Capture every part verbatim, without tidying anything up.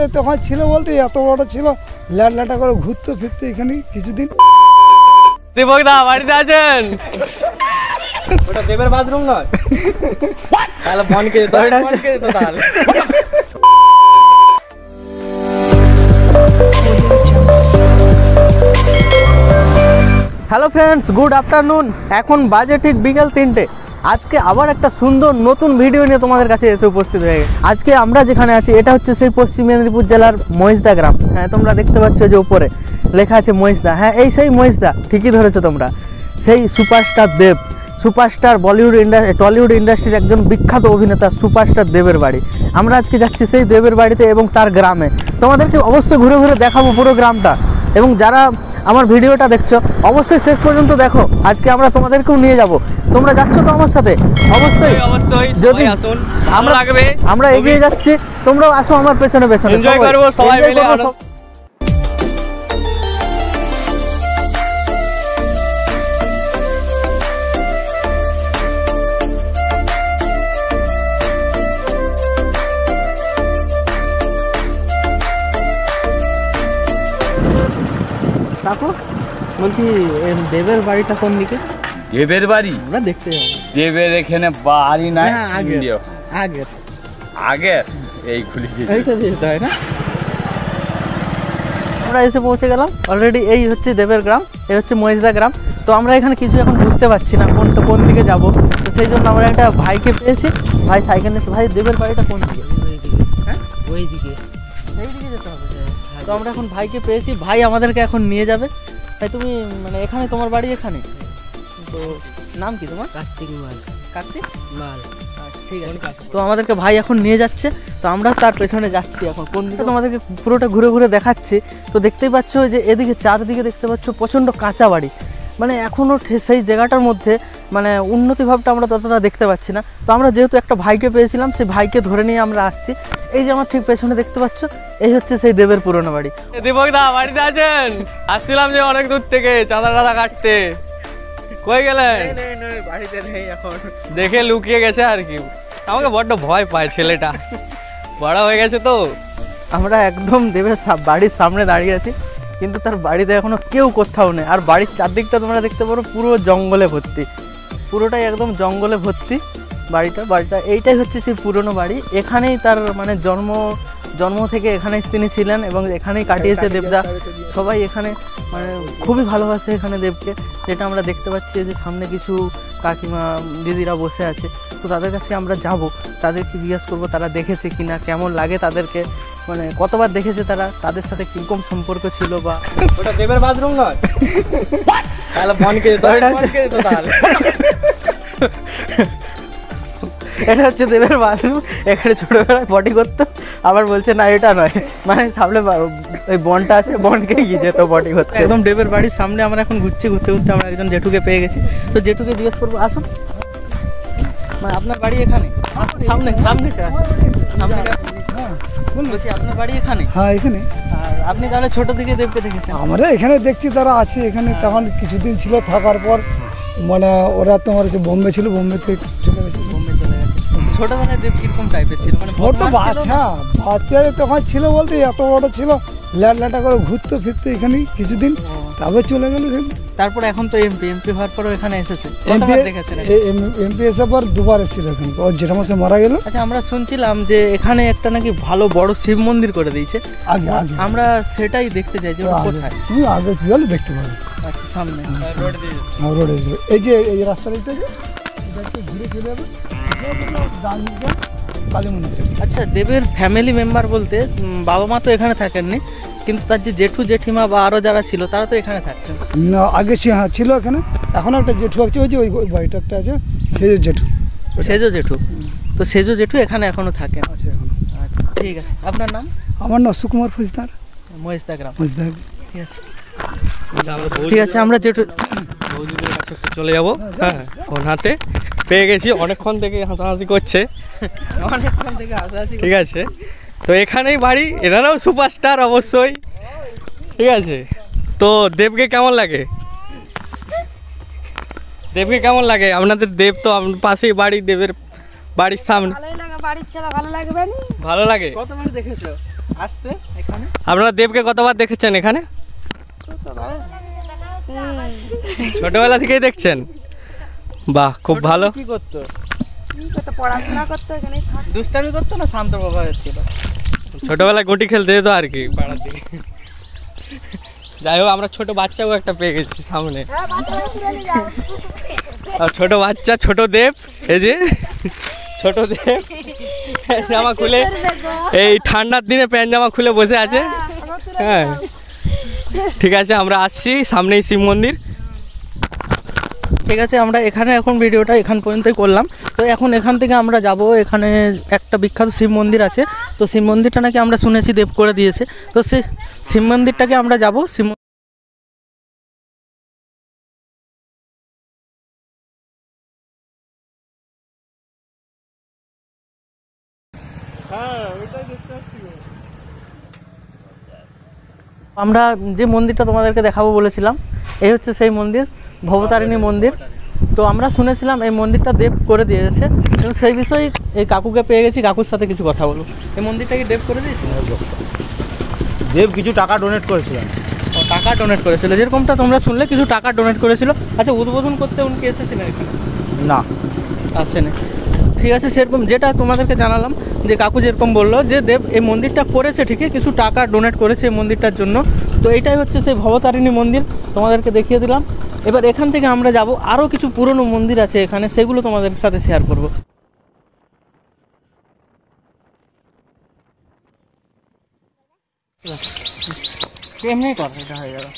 তখন ছিল বলতে এত বড় ছিল, ল্যাট ল্যাটা করে ঘুরতে ফিরতে এখানে কিছুদিন। দীপক দা বাড়িতে আছেন? ওটা দেবের বাথরুম নয়, তাহলে বনকে যেতে হবে, বনকে যেতে তাহলে। Hello friends, good afternoon. এখন বাজে ঠিক বিকেল তিনটে। আজকে আবার একটা সুন্দর নতুন ভিডিও নিয়ে তোমাদের কাছে এসে উপস্থিত হয়ে গেছে। আজকে আমরা যেখানে আছি এটা হচ্ছে সেই পশ্চিম মেদিনীপুর জেলার মহিষদা গ্রাম। হ্যাঁ, তোমরা দেখতে পাচ্ছ যে উপরে লেখা আছে মহিষদা। হ্যাঁ, এই সেই মহিষদা, ঠিকই ধরেছো তোমরা। সেই superstar Dev, superstar Bollywood industry Tollywood ইন্ডাস্ট্রির একজন বিখ্যাত অভিনেতা সুপারস্টার দেবের বাড়ি। আমরা আজকে যাচ্ছি সেই দেবের বাড়িতে এবং তার গ্রামে। তোমাদেরকে অবশ্যই ঘুরে ঘুরে দেখাবো পুরো গ্রামটা, এবং যারা আমার ভিডিওটা দেখছো অবশ্যই শেষ পর্যন্ত দেখো। আজকে আমরা তোমাদেরকেও নিয়ে যাব। তোমরা যাচ্ছ তো আমার সাথে? অবশ্যই অবশ্যই, যদি আসুন, আমরা লাগবে। আমরা এগিয়ে যাচ্ছি, তোমরাও আসো আমার পেছনে পেছনে। এনজয় করব সবাই মিলে। কাকু বলছি, দেবের বাড়িটা কোন দিকে? দেবের বাড়ি আমরা দেখতে যাবো। দেবের এখানে বাড়ি নাই, আগে আগে আগে এই খুলি এইটা দিতে হয় না? আমরা এসে পৌঁছে গেলাম অলরেডি। এই হচ্ছে দেবের গ্রাম, এই হচ্ছে মহিষদা গ্রাম। তো আমরা এখানে কিছু এখন বুঝতে পারছি না কোন কোন দিকে যাব। তো সেই জন্য আমরা একটা ভাইকে পেয়েছি। ভাই সাইকেল নিয়েছে। ভাই, দেবের বাড়িটা কোন দিকে? হ্যাঁ, ওই দিকে, এই দিকে যেতে হবে। তো আমরা এখন ভাইকে পেয়েছি, ভাই আমাদেরকে এখন নিয়ে যাবে। তাই তুমি মানে এখানে, তোমার বাড়ি এখানে? তো নাম কি তোমার? কার্তিক মাল। কার্তিক মাল, আচ্ছা ঠিক আছে। তো আমাদেরকে ভাই এখন নিয়ে যাচ্ছে, তো আমরা তার পেছনে যাচ্ছি। এখন কোন দিকে তোমাদেরকে পুরোটা ঘুরে ঘুরে দেখাচ্ছি। তো দেখতেই পাচ্ছ যে এদিকে চারদিকে দেখতে পাচ্ছ প্রচণ্ড কাঁচা বাড়ি। মানে এখনও সেই জায়গাটার মধ্যে মানে উন্নতি ভাবটা আমরা ততটা দেখতে পাচ্ছি না। তো আমরা যেহেতু একটা ভাইকে পেয়েছিলাম, সেই ভাইকে ধরে নিয়ে আমরা আসছি। এই যে আমার ঠিক পেছনে দেখতে পাচ্ছ, এই হচ্ছে সেই দেবের পুরনো বাড়ি। দীপক দা বাড়িতে আছেন? আসছিলাম যে অনেক দূর থেকে চাঁদা টাদা কাটতে। কই গেলেন? বাড়িতে নেই এখন, দেখে লুকিয়ে গেছে আর কি। আমাকে বড্ড ভয় পায় ছেলেটা, বড় হয়ে গেছে তো। আমরা একদম দেবের বাড়ির সামনে দাঁড়িয়ে আছি, কিন্তু তার বাড়িতে এখনো কেউ কোথাও নেই। আর বাড়ির চারদিকটা তোমরা দেখতে পারো পুরো জঙ্গলে ভর্তি, পুরোটাই একদম জঙ্গলে ভর্তি বাড়িটা। বাড়িটা এইটাই হচ্ছে সেই পুরনো বাড়ি। এখানেই তার মানে জন্ম জন্ম থেকে এখানেই তিনি ছিলেন এবং এখানেই কাটিয়েছে দেবদা। সবাই এখানে মানে খুবই ভালোবাসে এখানে দেবকে। যেটা আমরা দেখতে পাচ্ছি যে সামনে কিছু কাকিমা দিদিরা বসে আছে। তো তাদের কাছে আমরা যাব, তাদেরকে জিজ্ঞাসা করবো তারা দেখেছে কিনা, কেমন লাগে তাদেরকে, মানে কতবার দেখেছে তারা, তাদের সাথে কিরকম সম্পর্ক ছিল। বা ওটা দেবের বাথরুম নয়, তাহলে বনকে যেতে হবে, বনকে যেতে তাহলে। এটা হচ্ছে দেবের বাথরুম। এখানে ছোটবেলায় পটি করতো, আবার বলছে না এটা নয়, মানে সামনে ওই বনটা আছে, বনকে গিয়ে যেত পটি করতে। একদম দেবের বাড়ির সামনে আমরা এখন ঘুরছি। ঘুরতে ঘুরতে আমরা একজন জেঠুকে পেয়ে গেছি। তো জেঠুকে জিজ্ঞেস করবো, আসুন মানে আপনার বাড়ি এখানে? আসুন সামনে, সামনেটা আসুন, সামনে বলছি আপনার বাড়ি এখানে? হ্যাঁ, এখানে। আর আপনি তাহলে ছোট থেকে দেবকে দেখেছেন? আমরা এখানে দেখছি তারা আছে এখানে। তখন কিছুদিন ছিল, থাকার পর মানে ওরা তোমার হচ্ছে বোম্বে ছিল, বোম্বে থেকে চলে গেছে। বোম্বে চলে গেছে। ছোটবেলায় দেব কিরকম টাইপের ছিল? মানে ছোট বাচ্চা বাচ্চা তখন ছিল বলতে এত বড় ছিল, ল্যাট ল্যাটা করে ঘুরতে ফিরতে এখানে কিছুদিন, তারপর চলে গেল। তারপরে এখন তো এমপি এমপি হওয়ার পরও এখানে এসেছে। এমপি এসে পর দুবার এসেছিল এখানে, ওর যেটা মাসে মারা গেল। আচ্ছা, আমরা শুনছিলাম যে এখানে একটা নাকি ভালো বড় শিব মন্দির করে দিয়েছে। আগে আগে আমরা সেটাই দেখতে চাই যে ওটা কোথায়। তুমি আগে গেলে দেখতে পাবে। আচ্ছা, সামনে রোড দিয়ে, রোডে এই যে এই রাস্তা দিতে ঘুরে চলে যাবে কালী মন্দির। আচ্ছা, দেবের ফ্যামিলি মেম্বার বলতে বাবা মা তো এখানে থাকেননি, কিন্তু তার যে জেঠু জেঠিমা বা আরো যারা ছিল তারা তো এখানে থাকতেন না? আগে হ্যাঁ ছিল এখানে। এখন একটা জেঠু আছে, ওই যে ওই বাড়িটা একটা আছে, সেজো জেঠু। সেজো জেঠু, তো সেজো জেঠু এখানে এখনো থাকেন। আচ্ছা, ঠিক আছে। আপনার নাম? আমার নাম সুকুমার ফৌজদার, মহিষদা গ্রাম। ফৌজদার। ঠিক আছে, ঠিক আছে। আমরা জেঠু বৌদিদের কাছে চলে যাবো। হ্যাঁ, ফোন হাতে পেয়ে গেছি, অনেকক্ষণ থেকে হাসাহাসি করছে। অনেকক্ষণ থেকে হাসাহাসি। ঠিক আছে, তো এখানেই বাড়ি। এনারাও সুপারস্টার অবশ্যই। ঠিক আছে, তো দেবকে কেমন লাগে? দেবকে কেমন লাগে? আপনাদের দেব তো পাশেই বাড়ি, দেবের বাড়ির সামনে। ভালো লাগে? কতবার দেখেছো? আসতে এখানে। আপনারা দেবকে কতবার দেখেছেন এখানে? ছোটবেলা থেকেই দেখছেন? বাহ, খুব ভালো। কি করতো? পড়াশোনা করতো, এখানে দুষ্টামি করতো না শান্ত প্রভাবের ছিল? ছোটবেলায় গুটি খেলতে যেত আর কি পাড়ার দিকে। যাই হোক, আমরা ছোট বাচ্চাও একটা পেয়ে গেছি সামনে। আর ছোট বাচ্চা, ছোট দেব, এই যে ছোট দেব প্যান্ট জামা খুলে, এই ঠান্ডার দিনে প্যান্ট জামা খুলে বসে আছে। হ্যাঁ, ঠিক আছে, আমরা আসছি, সামনেই শিব মন্দির। ঠিক আছে, আমরা এখানে এখন ভিডিওটা এখান পর্যন্তই করলাম। তো এখন এখান থেকে আমরা যাব, এখানে একটা বিখ্যাত শিব মন্দির আছে। তো শিব মন্দিরটা নাকি আমরা শুনেছি দেব করে দিয়েছে। তো সে শিব মন্দিরটাকে আমরা যাব। শিব আমরা যে মন্দিরটা তোমাদেরকে দেখাবো বলেছিলাম, এই হচ্ছে সেই মন্দির, ভবতারিণী মন্দির। তো আমরা শুনেছিলাম এই মন্দিরটা দেব করে দিয়েছে, এবং সেই বিষয়ে এই কাকুকে পেয়ে গেছি, কাকুর সাথে কিছু কথা বলবো। এই মন্দিরটা কি দেব করে দিয়েছে? দেব কিছু টাকা ডোনেট করেছিলেন। ও, টাকা ডোনেট করেছিল, যেরকমটা তোমরা শুনলে কিছু টাকা ডোনেট করেছিল। আচ্ছা, উদ্বোধন করতে উনি এসেছিলেন এখানে? না, আসেনি। ঠিক আছে, সেরকম যেটা তোমাদেরকে জানালাম, যে কাকু যেরকম বললো যে দেব এই মন্দিরটা করেছে ঠিকই, কিছু টাকা ডোনেট করেছে এই মন্দিরটার জন্য। তো এইটাই হচ্ছে সেই ভবতারিণী মন্দির, তোমাদেরকে দেখিয়ে দিলাম। এবার এখান থেকে আমরা যাব, আরও কিছু পুরনো মন্দির আছে এখানে, সেগুলো তোমাদের সাথে শেয়ার করব। এমনি কর, এটা হয়ে গেল।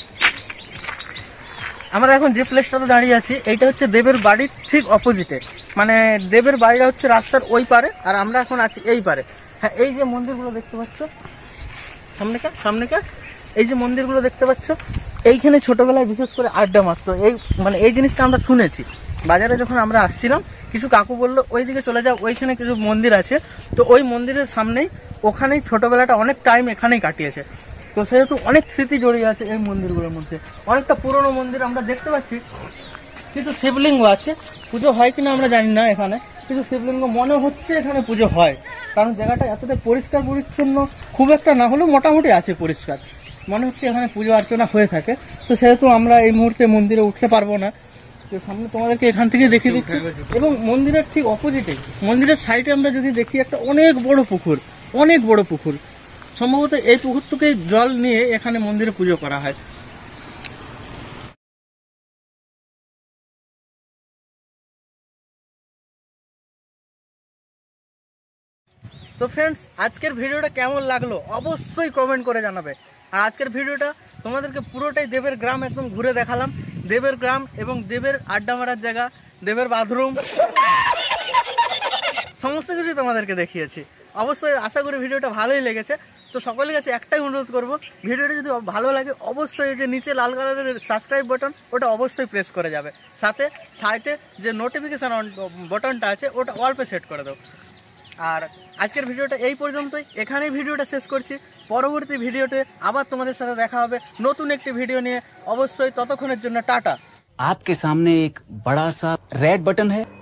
আমরা এখন যে প্লেসটাতে দাঁড়িয়ে আছি, এইটা হচ্ছে দেবের বাড়ির ঠিক অপোজিটে। মানে দেবের বাড়িটা হচ্ছে রাস্তার ওই পারে, আর আমরা এখন আছি এই পারে। হ্যাঁ, এই যে মন্দিরগুলো দেখতে পাচ্ছ সামনেকার সামনেকার এই যে মন্দিরগুলো দেখতে পাচ্ছ, এইখানে ছোটবেলায় বিশেষ করে আড্ডা মারতো। এই মানে এই জিনিসটা আমরা শুনেছি বাজারে যখন আমরা আসছিলাম, কিছু কাকু বললো ওই দিকে চলে যাও, ওইখানে কিছু মন্দির আছে। তো ওই মন্দিরের সামনেই, ওখানেই ছোটবেলাটা অনেক টাইম এখানেই কাটিয়েছে। তো সেহেতু অনেক স্মৃতি জড়িয়ে আছে এই মন্দিরগুলোর মধ্যে। অনেকটা পুরনো মন্দির আমরা দেখতে পাচ্ছি, কিছু শিবলিঙ্গ আছে। পুজো হয় কিনা আমরা জানি না, এখানে কিছু শিবলিঙ্গ মনে হচ্ছে এখানে পুজো হয়, কারণ জায়গাটা এতটা পরিষ্কার পরিচ্ছন্ন, খুব একটা না হলেও মোটামুটি আছে পরিষ্কার, মনে হচ্ছে এখানে পুজো অর্চনা হয়ে থাকে। তো সেহেতু আমরা এই মুহূর্তে মন্দিরে উঠতে পারবো না, তো সামনে তোমাদেরকে এখান থেকে দেখিয়ে দিচ্ছি। এবং মন্দিরের ঠিক অপোজিটে, মন্দিরের সাইডে আমরা যদি দেখি, একটা অনেক বড় পুকুর, অনেক বড় পুকুর। সম্ভবত এই পুকুরটুকে জল নিয়ে এখানে মন্দিরে পুজো করা হয়। তো ফ্রেন্ডস, আজকের ভিডিওটা কেমন লাগলো অবশ্যই কমেন্ট করে জানাবে। আর আজকের ভিডিওটা তোমাদেরকে পুরোটাই দেবের গ্রাম একদম ঘুরে দেখালাম। দেবের গ্রাম এবং দেবের আড্ডা মারার জায়গা, দেবের বাথরুম, সমস্ত কিছু তোমাদেরকে দেখিয়েছি। অবশ্যই আশা করি ভিডিওটা ভালোই লেগেছে। তো সকলের কাছে একটাই অনুরোধ করব, ভিডিওটা যদি ভালো লাগে অবশ্যই যে নিচে লাল কালারের সাবস্ক্রাইব বাটন, ওটা অবশ্যই প্রেস করে যাবে। সাথে সাইডে যে নোটিফিকেশান বাটনটা আছে, ওটা অল্পে সেট করে দাও। আর আজকের ভিডিওটা এই পর্যন্তই, এখানেই ভিডিওটা শেষ করছি। পরবর্তী ভিডিওতে আবার তোমাদের সাথে দেখা হবে নতুন একটি ভিডিও নিয়ে। অবশ্যই ততক্ষণের জন্য টাটা। आपके सामने एक बड़ा सा रेड बटन है,